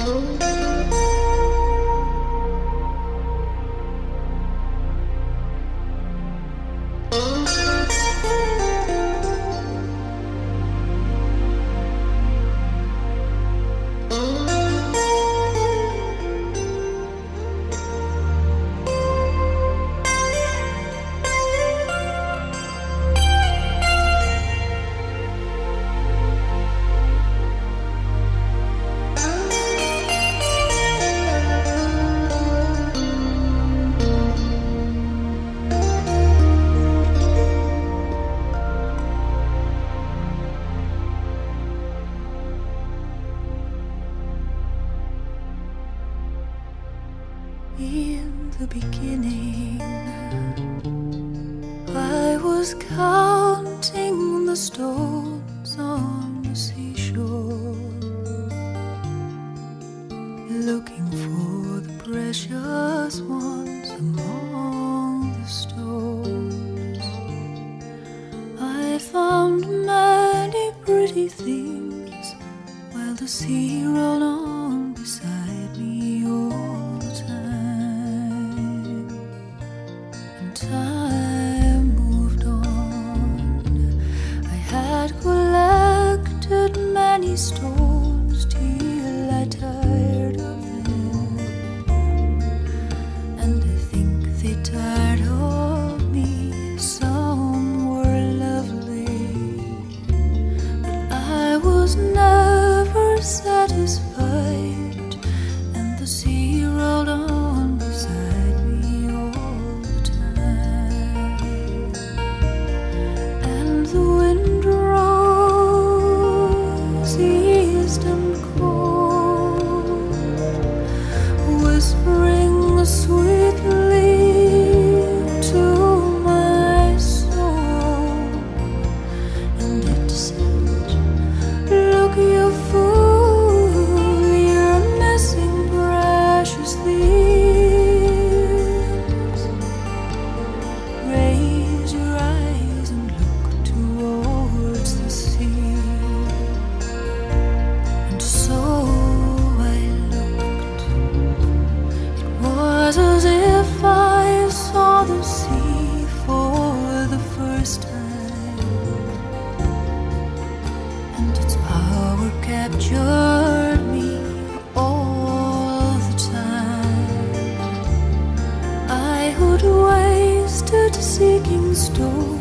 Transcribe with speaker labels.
Speaker 1: In the beginning, I was counting the stones on the seashore, looking for the precious ones among the stones. I found many pretty things while the sea rolled on beside me all the time. And time moved on. I had collected many stones till I tired of them, and I think they tired of me. Some were lovely, but I was never satisfied, and the sea rolled on beside me all the time. And the wind rose east and cold, whispering sweetly to my soul, and it said, "Look, you fool, you're missing precious things. Raise your eyes and look towards the sea." And so I looked. It was as if I saw the sea for the first time, and its power captured me all the time. I had wasted seeking stone